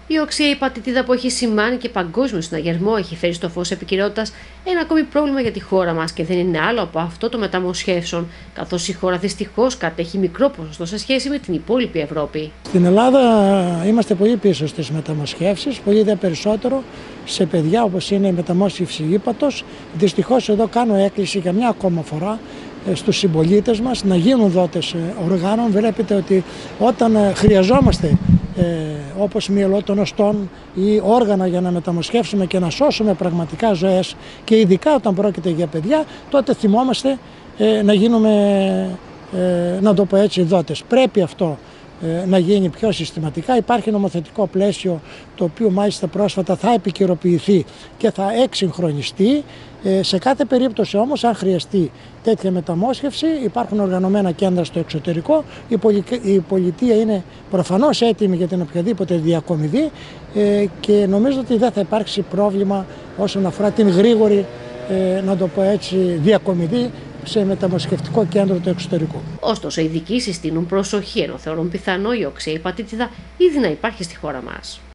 Η οξεία υπατήτηδα που έχει σημάνει και παγκόσμιο συναγερμό έχει φέρει στο φως επικαιρότητας ένα ακόμη πρόβλημα για τη χώρα μας και δεν είναι άλλο από αυτό των μεταμοσχεύσεων, καθώς η χώρα δυστυχώς κατέχει μικρό ποσοστό σε σχέση με την υπόλοιπη Ευρώπη. Στην Ελλάδα είμαστε πολύ πίσω στις μεταμοσχεύσεις, πολύ δε περισσότερο σε παιδιά όπως είναι η μεταμόσχευση ύπατος. Δυστυχώς εδώ κάνω έκκληση για μια ακόμα φορά στους συμπολίτες μας να γίνουν δότες οργάνων. Βλέπετε ότι όταν χρειαζόμαστε όπως μυελό των οστών ή όργανα για να μεταμοσχεύσουμε και να σώσουμε πραγματικά ζωές και ειδικά όταν πρόκειται για παιδιά, τότε θυμόμαστε να γίνουμε, να το πω έτσι, δότες. Πρέπει αυτό να γίνει πιο συστηματικά. Υπάρχει νομοθετικό πλαίσιο το οποίο μάλιστα πρόσφατα θα επικαιροποιηθεί και θα εξυγχρονιστεί. Σε κάθε περίπτωση όμως, αν χρειαστεί τέτοια μεταμόσχευση, υπάρχουν οργανωμένα κέντρα στο εξωτερικό. Η πολιτεία είναι προφανώς έτοιμη για την οποιαδήποτε διακομιδή και νομίζω ότι δεν θα υπάρξει πρόβλημα όσον αφορά την γρήγορη, να το πω έτσι, διακομιδή σε μεταμοσχευτικό κέντρο του εξωτερικού. Ωστόσο, οι ειδικοί συστήνουν προσοχή, ενώ θεωρούν πιθανό η οξεία υπατήτηδα ήδη να υπάρχει στη χώρα μας.